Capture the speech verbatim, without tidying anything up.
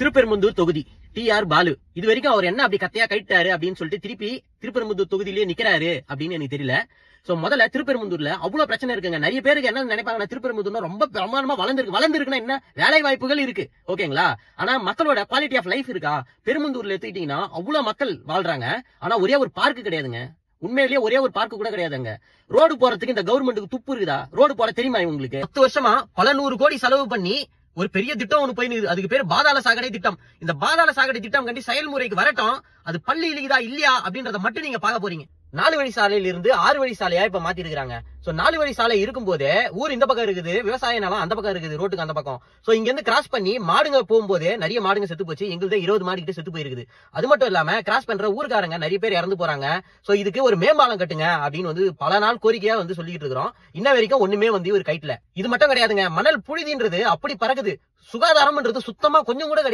திருப்பெரும்புதூர் தொகுதி D R Balu இது வரைக்கும் அவர் என்ன அப்படி கத்தையா கைட்டாரு அப்படின்னு சொல்லிட்டு திருப்பி திருப்பெரும்புதூர் தொகுதியிலேயே நிக்கிறாரு அப்படின்னு எனக்கு தெரியல. சோ முதல்ல திருப்பெரும்புதூர்ல அவ்வளவு பிரச்சனை இருக்குங்க. நிறைய பேருக்கு என்ன நினைப்பாங்கன்னா திருப்பெரும்புதூர்னா ரொம்ப பிரமாண்டமா வளர்ந்துருக்கு. வளர்ந்துருக்குன்னா என்ன, வேலை வாய்ப்புகள் இருக்கு, ஓகேங்களா. ஆனா மக்களோட குவாலிட்டி ஆஃப் லைஃப் இருக்கா? பெரும்புதூர்ல எடுத்துக்கிட்டீங்கன்னா அவ்வளவு மக்கள் வாழ்றாங்க. ஆனா ஒரே ஒரு பார்க்கு கிடையாதுங்க. உண்மையிலேயே ஒரே ஒரு பார்க்கு கூட கிடையாதுங்க. ரோடு போறதுக்கு இந்த கவர்மெண்ட்டுக்கு துப்பு இருக்குதா? ரோடு போட தெரியுமா உங்களுக்கு? பத்து வருஷமா பல நூறு கோடி செலவு பண்ணி ஒரு பெரிய திட்டம் ஒண்ணு போய் அதுக்கு பேரு பாதாள சாக்கடை திட்டம். இந்த பாதாள சாக்கடை திட்டம் கண்டி செயல்முறைக்கு வரட்டும். அது பள்ளி இழுக்குதா இல்லையா அப்படின்றத மட்டும் நீங்க பார்க்க போறீங்க. நாலு வழி சாலையில இருந்து ஆறு வழி சாலையா இப்ப மாத்தி இருக்காங்க. சோ நாலு வழி சாலை இருக்கும் போதே ஊர் இந்த பக்கம் இருக்குது, விவசாய நிலம் அந்த பக்கம் இருக்குது, ரோட்டுக்கு அந்த பக்கம். சோ இங்க இருந்து கிராஸ் பண்ணி மாடுங்க போகும்போதே நிறைய மாடுங்க செத்து போச்சு. எங்களுக்கு இருபது மாடு கிட்ட செத்து போயிருக்குது. அது மட்டும் இல்லாம கிராஸ் பண்ற ஊருக்காரங்க நிறைய பேர் இறந்து போறாங்க. சோ இதுக்கு ஒரு மேம்பாலம் கட்டுங்க அப்படின்னு வந்து பல நாள் கோரிக்கையா வந்து சொல்லிட்டு இருக்கிறோம். இன்ன வரைக்கும் ஒண்ணுமே வந்து ஒரு கைட்ல. இது மட்டும் கிடையாதுங்க, மணல் புழுதின்றது அப்படி பறக்குது. சுகாதாரம்ன்றது சுத்தமா கொஞ்சம் கூட கிடையாது.